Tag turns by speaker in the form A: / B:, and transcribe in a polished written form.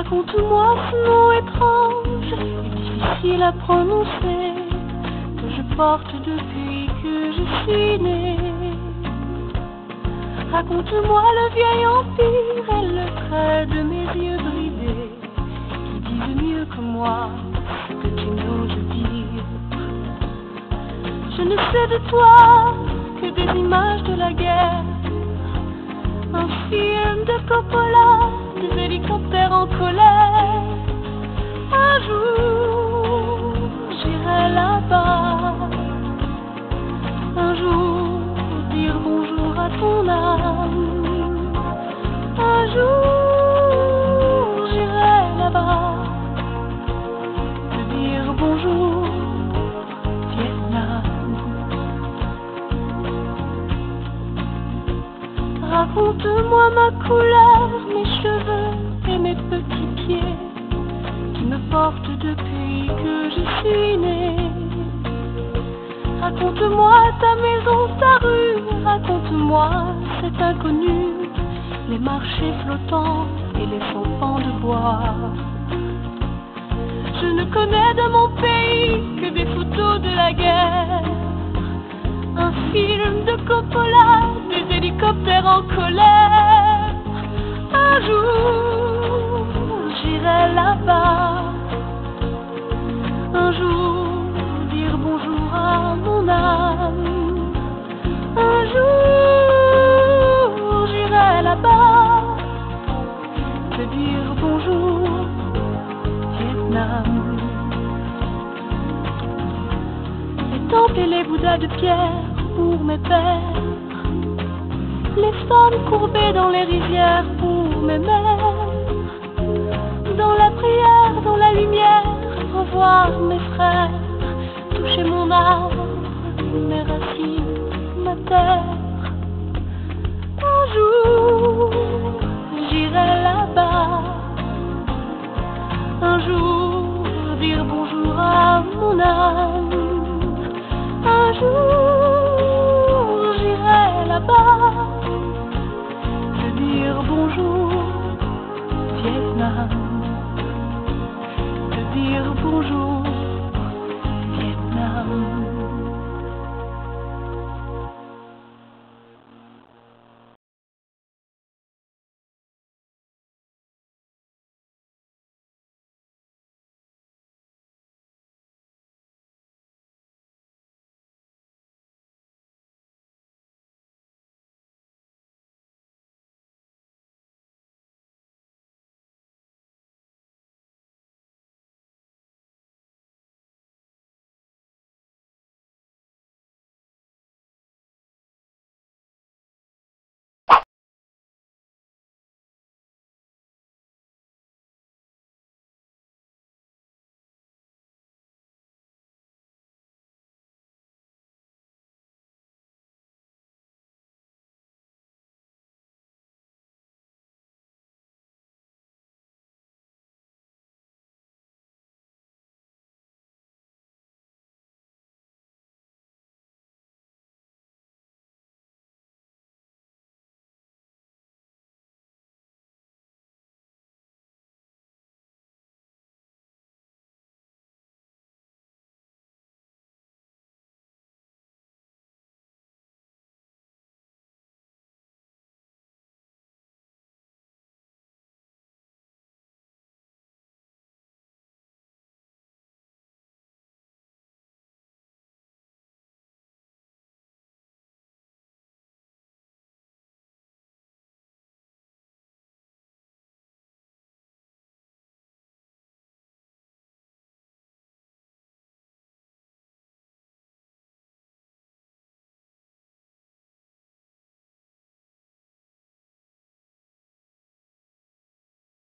A: Raconte-moi ce nom étrange et difficile à prononcer que je porte depuis que je suis née. Raconte-moi le vieil empire et le trait de mes yeux bridés qui disent mieux que moi ce que tu n'oses dire. Je ne sais de toi que des images de la guerre, un film de Coppola, des hélicoptères en colère. Un jour, j'irai là-bas. Un jour, dire bonjour à ton âme. Un jour, j'irai là-bas. Te dire bonjour, Vietnam. Raconte-moi ma couleur, mes cheveux et mes petits pieds qui me portent depuis que je suis née. Raconte-moi ta maison, ta rue, raconte-moi cet inconnu, les marchés flottants et les enfants de bois. Je ne connais de mon pays que des photos de la guerre, un film de Coppola, des hélicoptères en colère. Un jour, j'irai là-bas. Un jour, dire bonjour à mon âme. Un jour, j'irai là-bas. Te dire bonjour, Vietnam. Les temples et les bouddhas de pierre pour mes pères, les femmes courbées dans les rivières pour mes mères. Dans la prière, dans la lumière, revoir mes frères, toucher mon arbre, mes racines, ma terre. Un jour, j'irai là-bas. Un jour, dire bonjour à mon âme. Un jour, j'irai là-bas. Te dire bonjour, Vietnam. Te dire bonjour.